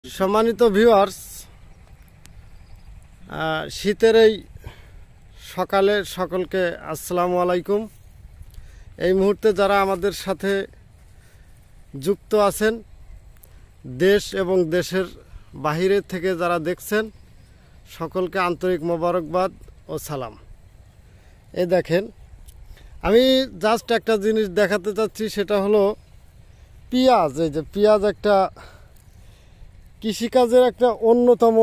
সম্মানিত ভিউয়ার্স, শীতের এই সকালে সকলকে আসসালামু আলাইকুম। এই মুহূর্তে যারা আমাদের সাথে যুক্ত আছেন, দেশ এবং দেশের বাহিরে থেকে যারা দেখছেন, সকলকে আন্তরিক মোবারকবাদ ও সালাম। এই দেখেন, আমি জাস্ট একটা জিনিস দেখাতে চাচ্ছি, সেটা হলো পেঁয়াজ। এই যে পেঁয়াজ একটা কৃষিকাজের একটা অন্যতম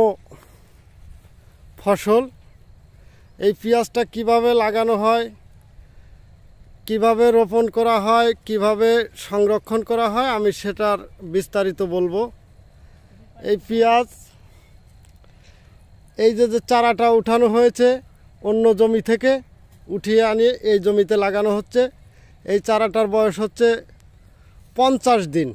ফসল। এই পেঁয়াজটা কিভাবে লাগানো হয়, কিভাবে রোপণ করা হয়, কিভাবে সংরক্ষণ করা হয়, আমি সেটার বিস্তারিত বলবো। এই পেঁয়াজ, এই যে চারাটা উঠানো হয়েছে অন্য জমি থেকে উঠিয়ে আনিয়ে এই জমিতে লাগানো হচ্ছে। এই চারাটার বয়স হচ্ছে 50 দিন,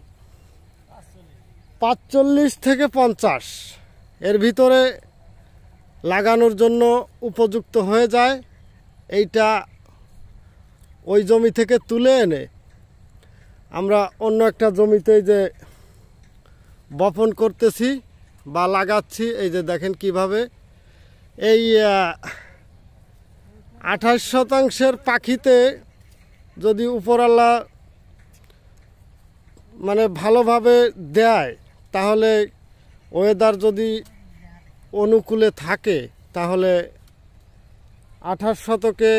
45 থেকে 50 এর ভিতরে লাগানোর জন্য উপযুক্ত হয়ে যায়। এইটা ওই জমি থেকে তুলে এনে আমরা অন্য একটা জমিতে যে বপন করতেছি বা লাগাচ্ছি। এই যে দেখেন কিভাবে এই 28% পাখিতে যদি উপরওয়ালা মানে ভালোভাবে দেয়, তাহলে ওয়েদার যদি অনুকূলে থাকে, তাহলে 28 শতকে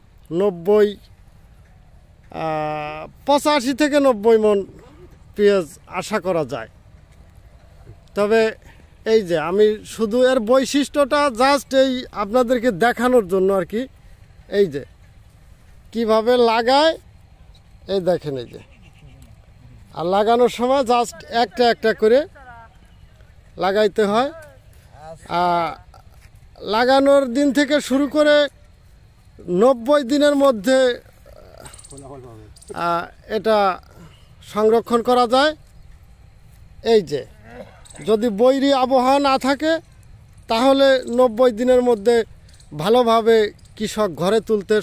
85 থেকে 90 মণ পেঁয়াজ আশা করা যায়। তবে এই যে আমি শুধু এর বৈশিষ্ট্যটা জাস্ট এই আপনাদেরকে দেখানোর জন্য আর কি। এই যে কিভাবে লাগায়, এই দেখেন, এই যে আর লাগানোর সময় জাস্ট একটা একটা করে লাগাইতে হয়। লাগানোর দিন থেকে শুরু করে 90 দিনের মধ্যে এটা সংরক্ষণ করা যায়। এই যে যদি বৈরী আবহাওয়া না থাকে, তাহলে 90 দিনের মধ্যে ভালোভাবে কৃষক ঘরে তুলতে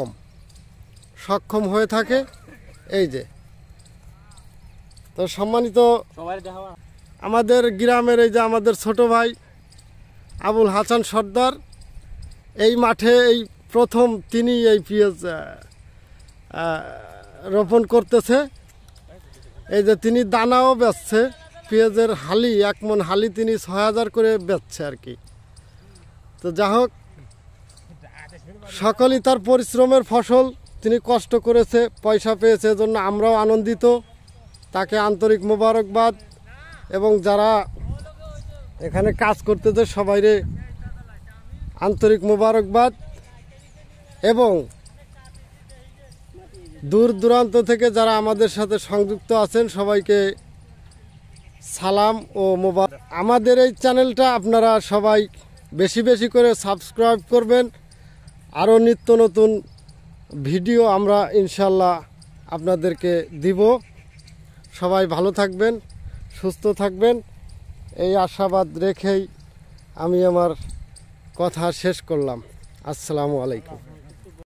সক্ষম হয়ে থাকে। এই যে তো সম্মানিত আমাদের গ্রামের এই যে আমাদের ছোট ভাই আবুল হাসান সর্দার, এই মাঠে এই প্রথম তিনি এই পেঁয়াজ রোপণ করতেছে। এই যে তিনি দানাও বেচছে, পেঁয়াজের হালি, 1 মণ হালি তিনি 6000 করে বেচছে আর কি। তো যা হোক, সকলেই তার পরিশ্রমের ফসল, তিনি কষ্ট করেছে, পয়সা পেয়েছে, এজন্য আমরাও আনন্দিত। তাকে আন্তরিক মোবারকবাদ, এবং যারা এখানে কাজ করতেছে সবাইরে আন্তরিক মোবারকবাদ, এবং দূর দূরান্ত থেকে যারা আমাদের সাথে সংযুক্ত আছেন সবাইকে সালাম ও মোবারক। আমাদের এই চ্যানেলটা আপনারা সবাই বেশি বেশি করে সাবস্ক্রাইব করবেন। আরও নিত্য নতুন ভিডিও আমরা ইনশাল্লাহ আপনাদেরকে দিব। সবাই ভালো থাকবেন, সুস্থ থাকবেন, এই আশাবাদ রেখেই আমি আমার কথা শেষ করলাম। আসসালামু আলাইকুম।